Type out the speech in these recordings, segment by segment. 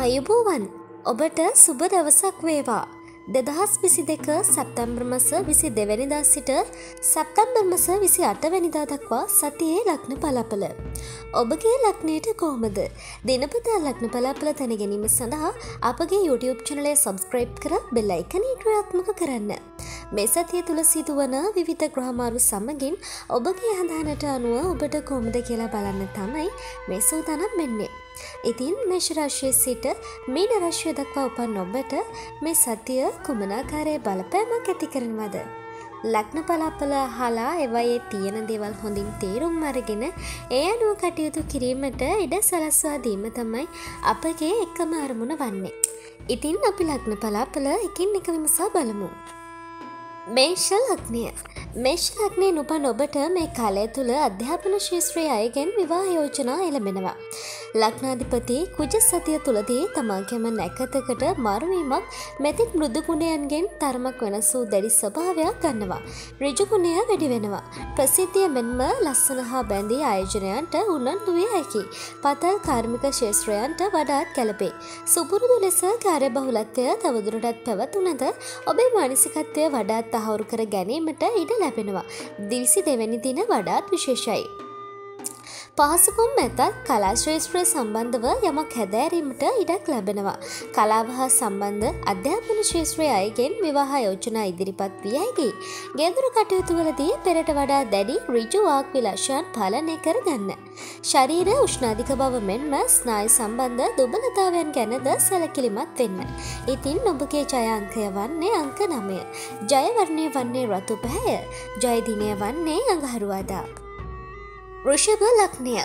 ආයුබෝවන් ඔබට සුබ දවසක් වේවා. 2022 සැප්තැම්බර් මාස 22 වෙනිදා සිට සැප්තැම්බර් මාස 28 වෙනිදා දක්වා සතියේ ලග්න පලාපල. ඔබගේ ලග්නයට කොහොමද? දිනපතා ලග්න පලාපල දැන ගැනීම සඳහා අපගේ YouTube channel එක subscribe කර bell icon එක ක්‍රියාත්මක කරන්න. මේ සතිය තුල සිදුවන විවිධ ග්‍රහ මාරු සමගින් ඔබගේ හඳහනට අනුව ඔබට කොහොමද කියලා බලන්න තමයි මේ සූදානම් වෙන්නේ. ඉතින් මේෂ රාශියේ සිට මීන රාශිය දක්වා උපන් ඔබට මේ සතිය කුමන ආකාරයේ බලපෑමක් ඇති කරනවද? ලග්න පලාපල අහලා ඒවයේ තියෙන දේවල් හොඳින් තේරුම් අරගෙන ඒ අනුව කටයුතු කිරීමට ඉඩ සලස්වා දීම තමයි අපගේ එකම අරමුණ වන්නේ. ඉතින් අපි ලග්න පලාපල එකින් එක විමසා බලමු. මේෂ ලග්නය. මේෂ ලග්නයෙන් උපන් ඔබට මේ කාලය තුල අධ්‍යාපන ශාස්ත්‍රයේ අයගෙන් විවාහ යෝජනා එළඹෙනවා. ලග්නාධිපති කුජ සතිය තුලදී තමාගේම නැකතකට මාරුවීමක් මෙතෙක් මෘදු ගුණයන්ගෙන් තරමක් වෙනස් වූ දැඩි ස්වභාවයක් ගන්නවා. ඍජු ගුණය වැඩි වෙනවා. ප්‍රසිද්ධිය මෙන්ම ලස්සන හා බැඳී ආයෝජනයන්ට උනන්දු විය හැකි. පතල් කාර්මික ශාස්ත්‍රයන්ට වඩාත් ගැළපේ. සුපුරුදු ලෙස කාර්යබහුලත්වය තවදුරටත් පැවතුනද ඔබේ මානසිකත්වය වඩාත් තහවුරු කර ගැනීමට ඉඩ ලැබෙනවා. 22 වෙනි දින වඩාත් විශේෂයි. පහසුකම් මැතත් කලා ශ්‍රේෂ්ත්‍රය සම්බන්ධව යමක් හැදෑරීමට ඉඩක් ලැබෙනවා. කලාව හා සම්බන්ධ අධ්‍යාපන ශාස්ත්‍රයේ අයගෙන් විවාහ යෝජනා ඉදිරිපත් විය හැකියි. ගෙදර කටයුතු වලදී පෙරට වඩා දැඩි ඍජු වාක් විලාසයන් පාලනය කරගන්න. ශරීර උෂ්ණාධික බව මෙන්ම ස්නායු සම්බන්ධ දුබලතාවයන් ගැනද සැලකිලිමත් වෙන්න. ඉතින් ඔබගේ ජය අංකය වන්නේ අංක 9. ජය වර්ණය වන්නේ රතු පැහැය. ජය දිනය වන්නේ අඟහරුවාදා. වෘෂභ ලග්නය.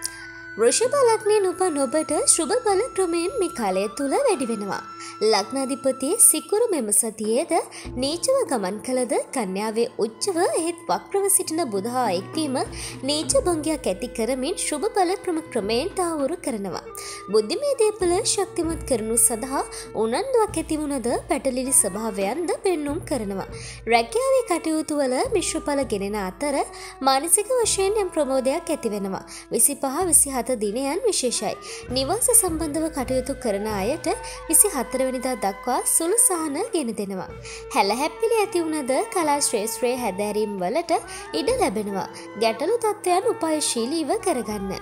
වෘෂභ ලග්නයෙන් උපන් ඔබට ශුභ බල ක්‍රමයෙන් මේ කාලය තුල වැඩි වෙනවා. ලග්නාධිපති සිකුරු මෙම සතියේද නීචව ගමන් කළද කන්‍යාවේ උච්චව එහෙත් වක්‍රව සිටින බුධ හා එක්වීම නීච භංගයක් ඇති කරමින් ශුභ බල ක්‍රමයෙන් තහවුරු කරනවා. බුද්ධිමය දේපල ශක්තිමත් කරනු සඳහා උනන්දුවක් ඇති වුණද පැටලිලි ස්වභාවයන්ද පෙන්눔 කරනවා. රැකියාවේ කටයුතු වල මිශ්‍ර ඵල ගෙනෙන අතර මානසික වශයෙන් යම් ප්‍රමෝදයක් ඇති වෙනවා. 25 27 දිනයන් විශේෂයි. නිවාස සම්බන්ධව කටයුතු කරන අයට 24 වෙනිදා දක්වා සුළු සහන ගෙන දෙනවා. හැලහැප්පිලි ඇති වුණද කලා ශ්‍රේෂ්ත්‍රයේ හැදෑරීම් වලට ඉඩ ලැබෙනවා. ගැටලු තත්ත්වයන් උපායශීලීව කරගන්න.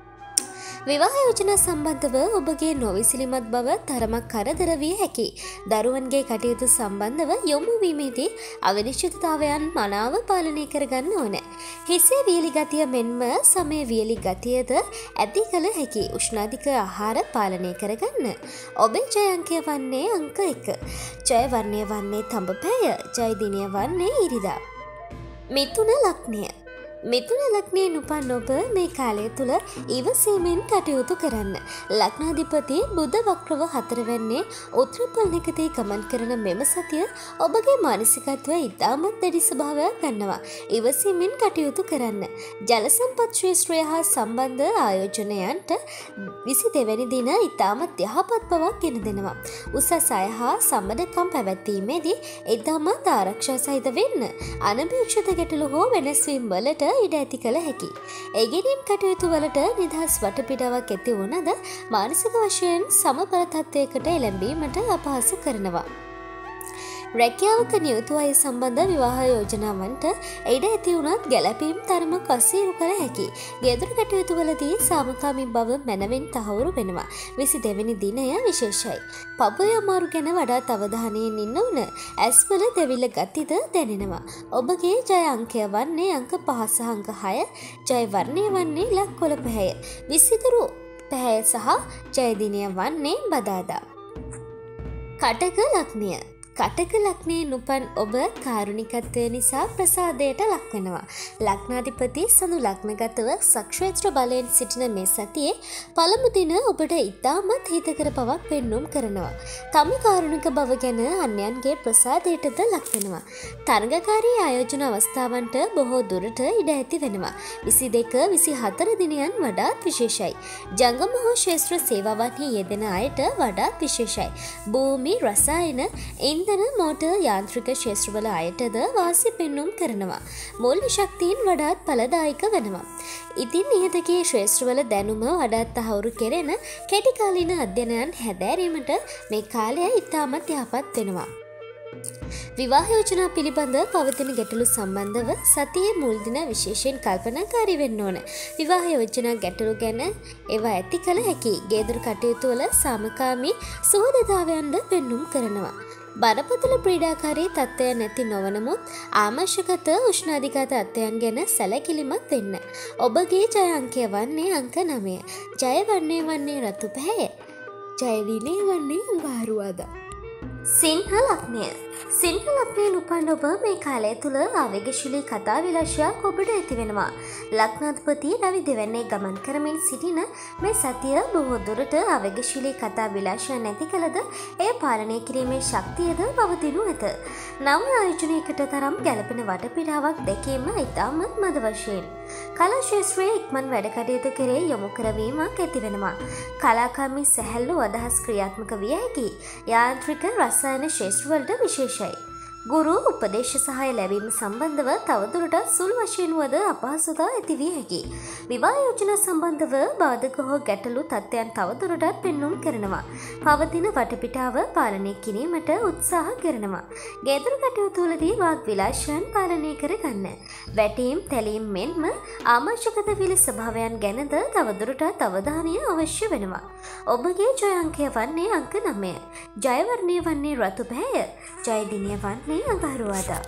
විවාහ යෝජනා සම්බන්ධව ඔබගේ නොවිසිලිමත් බව තරමක් කරදර විය හැකියි. දරුවන්ගේ කටයුතු සම්බන්ධව යොමු වීමේදී අවිනිශ්චිතතාවයන් මනාව පාලනය කරගන්න ඕන. හිසේ වියලි ගතිය මෙන්ම සමේ වියලි ගතියද ඇති කළ හැකි. උෂ්ණාධික ආහාර පාලනය කරගන්න. ඔබේ ජය අංකය වන්නේ අංක 1. ජය වර්ණය වන්නේ තඹ පැය. ජය දිනය වන්නේ ඉරිදා. මිථුන ලග්නය. මිථුන ලග්නයෙන් උපන් ඔබ මේ කාලය තුල ඉවසීමෙන් කටයුතු කරන්න. ලග්නාධිපති බුධ වක්‍රව 4 වෙන්නේ උත්තරපල් නිකතේ ගමන් කරන මෙම සතිය ඔබගේ මානසිකත්වය ඉතාමත් දැඩි ස්වභාවයක් ගන්නවා. ඉවසීමෙන් කටයුතු කරන්න. ජල සම්පත් ශාස්ත්‍රය හා සම්බන්ධ ආයෝජනයන්ට 22 වෙනි දින ඉතාමත් යහපත් බවක් ගෙන දෙනවා. උසස් අය හා සම්බන්ධකම් පැවැත්වීමේදී ඉතාමත් ආරක්ෂා සහිත වෙන්න. අනපේක්ෂිත ගැටලු හෝ වෙනස් වීම් වලට ඉඩ ඇති කළ හැකි. ඒගෙනින් කටයුතු වලට නිදහස් වටපිටාවක් ඇති වුණද මානසික වශයෙන් සමබර තත්ත්වයකට එළඹීමට අපහසු කරනවා. රැකියාවක නියුතු අය සම්බන්ධ විවාහ යෝජනාවන්ට ඉඩ ඇති වුණත් ගැළපීම් තරමක් අසීරු කළ හැකි. ගෙදර කටයුතු වලදී සාමකාමී බව මැනවින් තහවුරු වෙනවා. 22 වෙනි දිනය විශේෂයි. පපුවේ අමාරු ගැන වඩාත් අවධානයෙන් ඉන්න ඕන. ඇස්වල දෙවිල ගතිද දැනෙනවා. ඔබගේ ජය අංකය වන්නේ අංක 5 සහ අංක 6. ජය වර්ණය වන්නේ ලක්කොළ පැහැය. විසිතුරු පැහැය සහ ජය දිනය වන්නේ බදාදා. කටක ලග්නය. කටක ලග්නයෙන් උපන් ඔබ කාරුණිකත්වය නිසා ප්‍රසාදයට ලක් වෙනවා. ලග්නාධිපති සඳු ලග්නගතව සක්ෂේත්‍ර බලයෙන් සිටින මේ සතියේ පළමු දින ඔබට ඉතාමත් හිතකර බවක් පෙන්눔 කරනවා. තම කාරුණික බව ගැන අන්‍යයන්ගේ ප්‍රසාදයටද ලක් වෙනවා. තරගකාරී ආයෝජන අවස්ථාවන්ට බොහෝ දුරට ඉඩ ඇති වෙනවා. 22 24 දිනයන් වඩාත් විශේෂයි. ජංගම හෝ ශාස්ත්‍ර සේවාවන්හි යෙදෙන අයට වඩාත් විශේෂයි. භූමි රසායන ඉන්ධන මෝටර් යාන්ත්‍රික ක්ෂේත්‍රවල අයටද වාසි පෙන්නුම් කරනවා. මූල්‍ය ශක්තියින් වඩාත් ඵලදායක වෙනවා. ඉතින් ඉහතකී ක්ෂේත්‍රවල දැනුම වඩාත් තහවුරු කෙරෙන කෙටිකාලීන අධ්‍යයනයන් හැදෑරීමට මේ කාලය ඉතාමත් යහපත් වෙනවා. විවාහ යෝජනා පිළිබඳ පවතින ගැටලු සම්බන්ධව සතියේ මුල් දින විශේෂයෙන් කල්පනාකාරී වෙන්න ඕන. විවාහ යෝජනා ගැටලු ගැන ඒවා ඇති කළ හැකි ගේදරු කටයුතු වල සාමකාමී සුහදතාවයන්ද පෙන්눔 කරනවා. බරපතල ප්‍රීඩාකාරී තත්ත්වයන් නැති නොවනමුත් ආමර්ශගත උෂ්ණාධික තත්ත්වයන් ගැන සැලකිලිමත් වෙන්න. ඔබගේ ජය අංකය වන්නේ අංක 9. ජය වන්නේ රතු පැහැය. ජය විනය වන්නේ අඟහරුවාදා. සිංහ ලග්නය. සිංහ ලග්නයෙන් උපන් ඔබ මේ කාලය තුල ආවේගශීලී කතා විලාසයක් ඔබට ඇති වෙනවා. ලග්නාධිපති රවි දෙවැන්නේ ගමන් කරමින් සිටින මේ සතිය බොහෝ දුරට ආවේගශීලී කතා විලාසයන් නැති කලද එය පාලනය කිරීමේ ශක්තියද පවතිනු ඇත. නව ආයෝජනයකට තරම් ගැළපෙන වටපිටාවක් දැකීම ඉතාමත් මද වශයෙන්. කලා ශාස්ත්‍රයේ ඉක්මන් වැඩ කටයුතු කෙරේ යොමු කරවීමක් ඇති වෙනවා. කලාකාමී සැහැල්ලු අදහස් ක්‍රියාත්මක විය හැකි යාන්ත්‍රික රසායන ශාස්ත්‍රවලට විශේෂයි. ගුරු උපදේශ සහාය ලැබීම සම්බන්ධව තවදුරටත් සුළු වශයෙන් වද අපහසුතා ඇති විය හැකියි. විවාහ යෝජනා සම්බන්ධව බාධක හෝ ගැටලු තත්ත්වයන් තවදුරටත් පෙන්눔 කරනවා. පවතින වටපිටාව පාලනය කිරීමට උත්සාහ කරනවා. ගෙදර කටයුතුවලදී වාග් විලාසයන් පාලනය කරගන්න. වැටීම් තැලීම් මෙන්ම ආමර්ශගත විල ස්වභාවයන් ගැනද තවදුරටත් අවධානය අවශ්‍ය වෙනවා. ඔබගේ ජය අංකය වන්නේ අංක 9. ජය වර්ණය වන්නේ රතු පැහැය. ජය දිනය වන්නේ අඟහරුවාදා.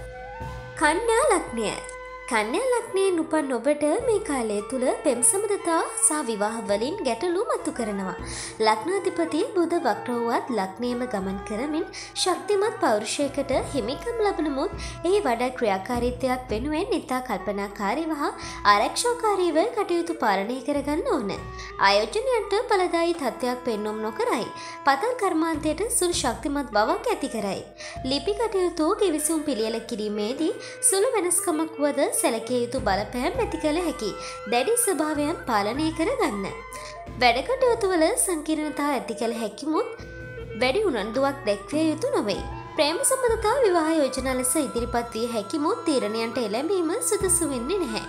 කන්‍යා ලග්නය. කන්‍යා ලග්නයෙන් උපන් ඔබට මේ කාලය තුල පෙම් සම්බන්ධතා සහ විවාහ වලින් ගැටලු මතු කරනවා. ලග්නාධිපති බුධ වක්‍ර වූවත් ලග්නයේම ගමන් කරමින් ශක්තිමත් පෞරුෂයකට හිමිකම් ලබනමුත් එහි වඩා ක්‍රියාකාරීත්වයක් වෙනුවෙන් ඉතා කල්පනාකාරීව හා ආරක්ෂාකාරීව කටයුතු පාලනය කරගන්න ඕන. ආයෝජනයන්ට ඵලදායී තත්ත්වයක් පෙන්눔 නොකරයි. පතන් කර්මාන්තයට සුළු ශක්තිමත් බවක් ඇති කරයි. ලිපි කටයුතු කිවිසුම් පිළියෙල කිරීමේදී සුළු වෙනස්කමක් වද සැලකිය යුතු බලපෑම් ඇති කළ හැකි දැඩි ස්වභාවයන් පාලනය කරගන්න. වැඩ කටයුතු වල සංකීර්ණතා ඇති කළ හැකිමුත් වැඩි උනන්දුවක් දැක්විය යුතු නොවේ. ප්‍රේම සම්බන්ධතා විවාහ යෝජනා ලෙස ඉදිරිපත් විය හැකිමුත් තීරණයන්ට එළඹීම සුදුසු වෙන්නේ නැහැ.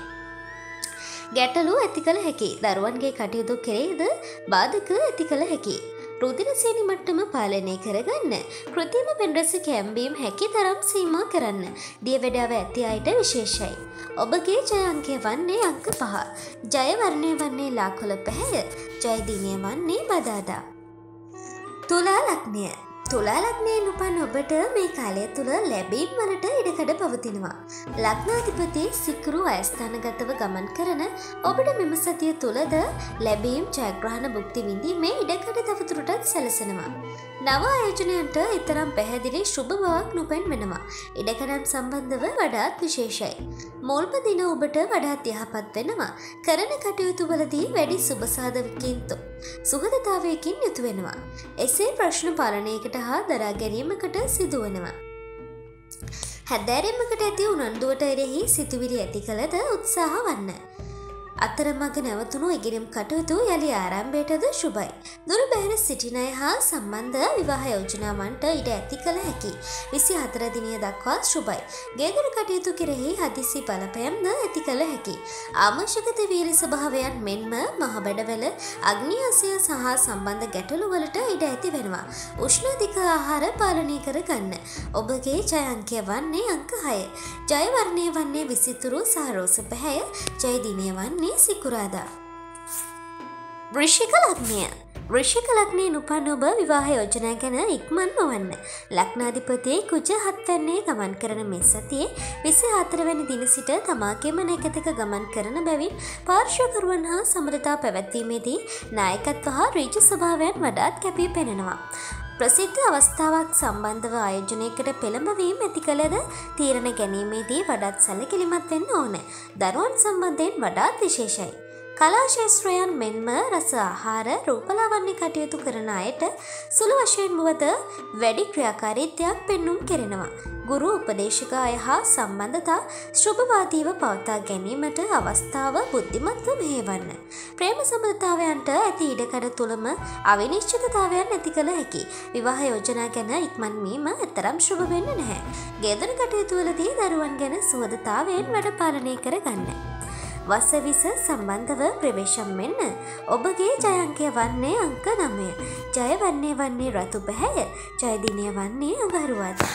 ගැටලු ඇති කළ හැකි දරුවන්ගේ කටයුතු කෙරෙහිද බාධක ඇති කළ හැකි. රුධිර සේනි මට්ටම පාලනය කරගන්න. කෘත්‍රිම පෙන්රස කැම්බීම් හැකි තරම් සීමා කරන්න. දියවැඩාව ඇති අයට විශේෂයි. ඔබගේ ජය අංකය වන්නේ අංක 5. ජය වර්ණය වන්නේ ලාකුල පැහැය. ජය දිනය වන්නේ බදාදා. තුලා ලග්නය. තුලා ලග්නයෙන් උපන් ඔබට මේ කාලය තුල ලැබීම් වලට ඉඩකඩ පවතිනවා. ලග්නාධිපති සිකුරු අයස්ථානගතව ගමන් කරන ඔබට මෙම සතිය තුලද ලැබීම් ජයග්‍රහණ භුක්ති විඳීමේ ඉඩකඩ තවදුරටත් සැලසෙනවා. නව ආයෝජනයන්ට ඊතරම් පැහැදිලි ශුභ බවක් නොපෙන්වෙනවා. ඉඩකඩම් සම්බන්ධව වඩාත් විශේෂයි. මුල්ම දින ඔබට වඩාත් යහපත් වෙනවා. කරන කටයුතු වලදී වැඩි සුබ සාධකකින් සුහදතාවයකින් යුතු වෙනවා. එසේ ප්‍රශ්න පාලනයකට හා දරා ගැනීමකට සිදු වෙනවා. හැදෑරීමකට ඇති උනන්දුවට එරෙහි සිතුවිලි ඇති කළද උත්සාහ වන්න. අතරමඟ නැවතුණු ඉගෙනීම් කටයුතු යළි ආරම්භයටද ශුභයි. දුර බැහැර සිටින අය හා සම්බන්ධ විවාහ යෝජනාවන්ට ඉඩ ඇති කළ හැකි. 24 දිනය දක්වා ශුභයි. ගෙදර කටයුතු කෙරෙහි හදිසි බලපෑම්ද ඇති කළ හැකි. ආමර්ශගත වීර්ය ස්වභාවයන් මෙන්ම මහ බඩවැල අග්නියාසය සහ සම්බන්ධ ගැටලු වලට ඉඩ ඇති වෙනවා. උෂ්ණාධික ආහාර පාලනය කර ගන්න. ඔබගේ ජය අංකය වන්නේ අංක 6. ජය වර්ණය වන්නේ විසිතුරු සහ රෝස පැහැය. ජය දිනය වන්නේ සිකුරාදා. වෘශ්චික ලග්නය. වෘශ්චික ලග්නයෙන් උපන් ඔබ විවාහ යෝජනා ගැන ඉක්මන් නොවන්න. ලග්නාධිපති කුජ 7 වැන්නේ ගමන් කරන මේ සතියේ 24 වැනි දින සිට තමාගේම නැකතක ගමන් කරන බැවින් පාර්ශ්වකරුවන් හා සමරතා පැවැත්වීමේදී නායකත්ව හා ඍජු ස්වභාවයන් වඩාත් කැපී පෙනෙනවා. ප්‍රසිද්ධ අවස්ථාවක් සම්බන්ධව ආයෝජනයකට පෙළඹවීම ඇති කළද තීරණ ගැනීමේදී වඩාත් සැලකිලිමත් වෙන්න ඕන. දරුවන් සම්බන්ධයෙන් වඩාත් විශේෂයි. කලා ශාස්ත්‍රයන් මෙන්ම රස ආහාර රූපලාවන්‍ය කටයුතු කරන අයට සුළු වශයෙන් වුවද වැඩි ක්‍රියාකාරීත්වයක් පෙන්눔 කෙරෙනවා. ගුරු උපදේශක අය හා සම්බන්ධතා ශුභවාදීව පවතා ගැනීමට අවස්ථාව බුද්ධිමත්ව මෙහෙවන්න. ප්‍රේම සම්බන්ධතාවයන්ට ඇති ඉඩකඩ තුළම අවිනිශ්චිතතාවයන් ඇති කළ හැකි. විවාහ යෝජනා ගැන ඉක්මන්වීම එතරම් ශුභ වෙන්නේ නැහැ. ගෙදර කටයුතු වලදී දරුවන් ගැන සුහදතාවයෙන් වැඩ පාලනය කරගන්න. වසවිස සම්බන්ධව ප්‍රවේශම් වෙන්න. ඔබගේ ජය අංකය වන්නේ අංක 9. ජය වන්නේ රතු පැහැය. ජය දිනය වන්නේ අඟහරුවාදා.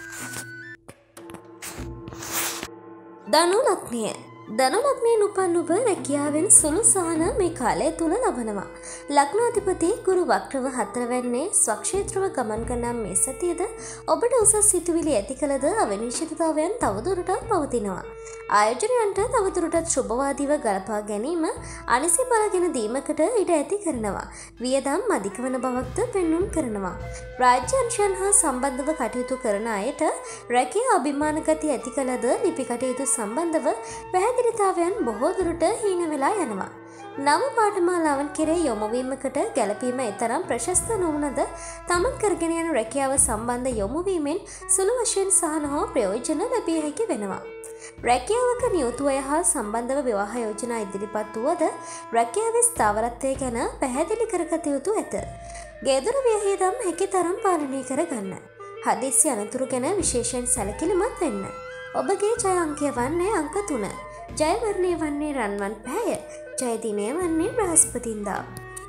ධනු ලග්නය. ධනු ලග්නයෙන් උපන් ඔබ රැකියාවෙන් සුළු සහන මේ කාලය තුල ලබනවා. ලග්නාධිපති ගුරු වක්‍රව 4 වෙන්නේ ස්වක්ෂේත්‍රව ගමන් කරන මේ සතියේද ඔබට උසස් සිතුවිලි ඇති කළද අවිනිශ්චිතතාවයන් තවදුරටත් පවතිනවා. ආයෝජනයන්ට තවදුරටත් ශුභවාදීව ගලපා ගැනීම අනිසි බලගෙන දීමකට ඉඩ ඇති කරනවා. වියදම් අධික වන බවක්ද පෙන්눔 කරනවා. රාජ්‍ය අංශයන් හා සම්බන්ධව කටයුතු කරන අයට රැකියා අභිමාන ගති ඇති කළද ලිපි කටයුතු සම්බන්ධව පැහැදිලිතාවයන් බොහෝ දුරට හීන වෙලා යනවා. නව පාඨමාලාවන් කෙරේ යොමුවීමකට ගැළපීම තරම් ප්‍රශස්ත නොවනද තමන් කරගෙන යන රැකියාව සම්බන්ධ යොමුවීමෙන් සුළු වශයෙන් සහන හෝ ප්‍රයෝජන ලැබිය හැකි වෙනවා. රැකියාවක නියුතු අය හා සම්බන්ධව විවාහ යෝජනා ඉදිරිපත් වුවද රැකියාවේ ස්ථාවරත්වය ගැන පැහැදිලි කරගත යුතු ඇත. ගෙදර වියහියදම් හැකි තරම් පාලනය කරගන්න. හදිස්සි අනතුරු ගැන විශේෂයෙන් සැලකිලිමත් වෙන්න. ඔබගේ ජය අංකය වන්නේ අංක 3. ජය වර්ණය වන්නේ රන්වන් පැහැය. ජය දිනය වන්නේ බ්‍රහස්පතින්දා.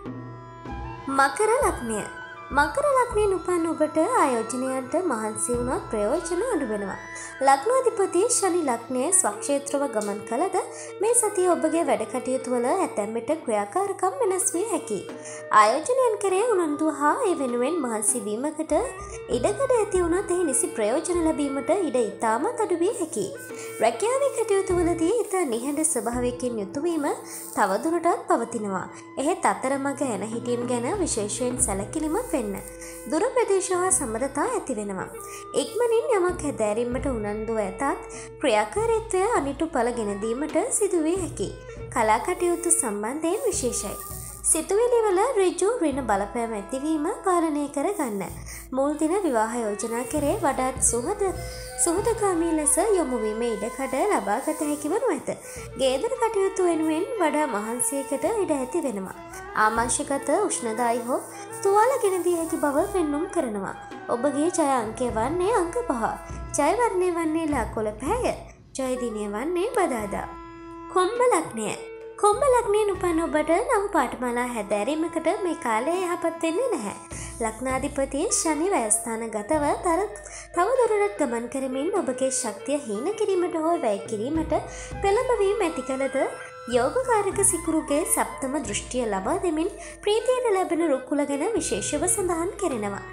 මකර ලග්නය. මකර ලග්නයෙන් උපන් ඔබට ආයෝජනයන්ට මහන්සි වුණොත් ප්‍රයෝජන අඩු වෙනවා. ලග්නාධිපති ශනි ලග්නයේ ස්වක්ෂේත්‍රව ගමන් කළද මේ සතිය ඔබගේ වැඩ කටයුතු වල ඇතැම් විට ක්‍රියාකාරකම් වෙනස් විය හැකියි. ආයෝජනයන් කරේ උනන්දුව හා ඒ වෙනුවෙන් මහන්සි වීමකට ඉඩකඩ ඇති වුණත් එහි නිසි ප්‍රයෝජන ලැබීමට ඉඩ ඉතාමත් අඩු විය හැකියි. රැකියාවේ කටයුතු වලදී ඉතා නිහඬ ස්වභාවයකින් යුතු වීම තවදුරටත් පවතිනවා. එහෙත් අතරමඟ එන හිටීම් ගැන විශේෂයෙන් සැලකිලිමත් වෙන්න. දුර ප්‍රදේශ හා සම්බන්ධතා ඇති වෙනවා. ඉක්මනින් යමක් හැදෑරීමට උනන්දුව ඇතත් ක්‍රියාකාරීත්වය අනිටු ඵල ගෙන දීමට සිදු විය හැකියි. කලා කටයුතු සම්බන්ධයෙන් විශේෂයි. සිතුවිලි වල ඍජු ඍණ බලපෑම ඇතිවීම පාලනය කර ගන්න. මුල් දින විවාහ යෝජනා කරේ වඩාත් සුහදකාමී ලෙස යොමු වීමේ ඉඩකඩ ලබා ගත හැකි වනු ඇත. ගෙදර කටයුතු වෙනුවෙන් වඩා මහන්සියකට ඉඩ ඇති වෙනවා. ආමාශයගත උෂ්ණදායී හෝ තුවාල ගෙන දී හැකි බව පෙන්눔 කරනවා. ඔබගේ ජය අංකය වන්නේ අංක 5. ජය වර්ණය වන්නේ ලාකොළ පැහැය. ජය දිනය වන්නේ බදාදා. කුම්භ ලග්නය. කුම්භ ලග්නයෙන් උපන් ඔබට නම් පාඨමාලා හැදෑරීමකට මේ කාලය යහපත් වෙන්නේ නැහැ. ලග්නාධිපති ශනි ව්‍යස්ථානගතව තවදුරටත් ගමන් කරමින් ඔබගේ ශක්තිය හීන කිරීමට හෝ වැය කිරීමට පෙළඹවීම ඇති කළද යෝගකාරක සිකුරුගේ සප්තම දෘෂ්ටිය ලබා දෙමින් ප්‍රීතියට ලැබෙන රුකුල ගැන විශේෂව සඳහන් කරනවා.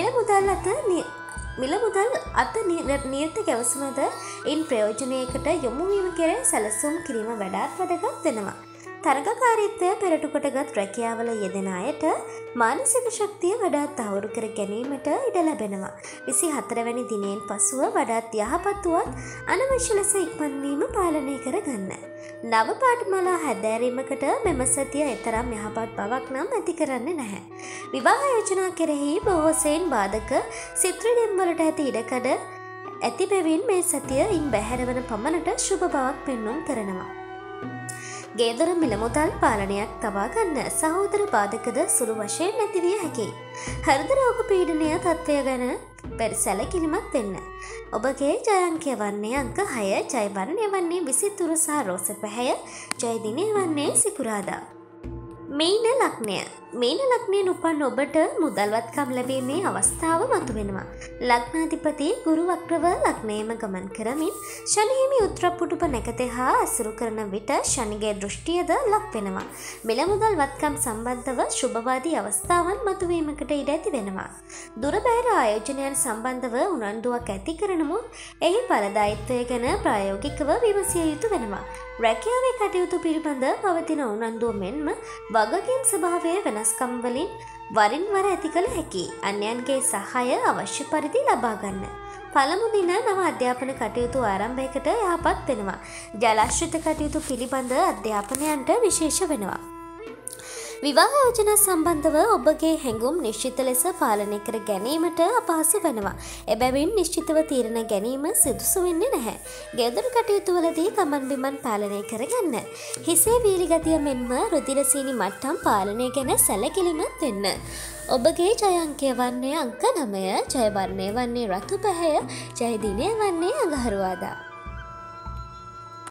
මිල මුදල් අත නියත ගැවසුමද ඉන් ප්‍රයෝජනයකට යොමුවීම කෙරේ සැලසුම් කිරීම වඩාත් වැදගත් වෙනවා. තරගකාරීත්වය පෙරටුකොටගත් රැකියාවල යෙදෙන අයට මානසික ශක්තිය වඩාත් තහවුරු කර ගැනීමට ඉඩ ලැබෙනවා. 24 වැනි දිනයෙන් පසුව වඩාත් යහපත් වුවත් අනවශ්‍ය ලෙස ඉක්මන්වීම පාලනය කරගන්න. නව පාඨමාලා හැදෑරීමකට මෙම සතිය එතරම් යහපත් බවක් නම් ඇති කරන්නේ නැහැ. විවාහ යෝජනා කෙරෙහි බොහෝ සෙයින් බාධක සිත්‍රිඩම් වලට ඇති ඉඩකඩ ඇති බැවින් මේ සතිය ඉන් බැහැර වන පමණට ශුභ බවක් පෙන්눔 කරනවා. ගෙදර මිල මුදල් පාලනයක් තබා ගන්න. සහෝදර බාධකද සුළු වශයෙන් නැති විය හැකියි. හෘද රෝග පීඩනය තත්ත්වය ගැන සැලකිලිමත් වෙන්න. ඔබගේ ජය අංකය වන්නේ අංක 6. ජය වර්ණය වන්නේ විසිතුරු සහ රෝස පැහැය. ජය දිනය වන්නේ සිකුරාදා. මීන ලග්නය. මීන ලග්නයෙන් උපන් ඔබට මුදල්වත්කම් ලැබීමේ අවස්ථාව මතුවෙනවා. ලග්නාධිපති ගුරු වක්‍රව ලග්නයේම ගමන් කරමින් ශනි හිමි උත්තරපුටුප නැකතේ හා අසුරු කරන විට ශනිගේ දෘෂ්ටියද ලක් වෙනවා. මිල මුදල් වත්කම් සම්බන්ධව ශුභවාදී අවස්ථාවන් මතුවීමකට ඉඩ ඇති වෙනවා. දුර බැහැර ආයෝජනයන් සම්බන්ධව උනන්දුවක් ඇති කරනමුත් එහි ඵලදායීත්වය ගැන ප්‍රායෝගිකව විමසිය යුතු වෙනවා. රැකියාවේ කටයුතු පිළිබඳ පවතින උනන්දුව මෙන්ම වගකීම් ස්වභාවයේ වෙනස්කම් වලින් වරින් වර ඇති කළ හැකි. අන්‍යයන්ගේ සහාය අවශ්‍ය පරිදි ලබා ගන්න. පළමු දින නව අධ්‍යාපන කටයුතු ආරම්භයකට යහපත් වෙනවා. ජලාශ්‍රිත කටයුතු පිළිබඳ අධ්‍යාපනයන්ට විශේෂ වෙනවා. විවාහ යෝජනා සම්බන්ධව ඔබගේ හැඟුම් නිශ්චිත ලෙස පාලනය කර ගැනීමට අපහසු වෙනවා. එබැවින් නිශ්චිතව තීරණ ගැනීම සුදුසු වෙන්නේ නැහැ. ගෙදර කටයුතු වලදී ගමන් බිමන් පාලනය කරගන්න. හිසේ වීලි ගතිය මෙන්ම රුධිර සීනි මට්ටම් පාලනය ගැන සැලකිලිමත් වෙන්න. ඔබගේ ජය අංකය වන්නේ අංක 9, ජය වර්ණය වන්නේ රතු පැහැය, ජය දිනය වන්නේ අඟහරුවාදා.